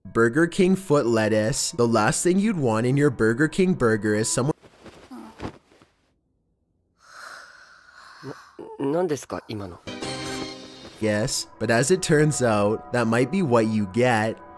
Burger King foot lettuce. The last thing you'd want in your Burger King burger is someone. 何ですか今の Yes, but as it turns out, that might be what you get.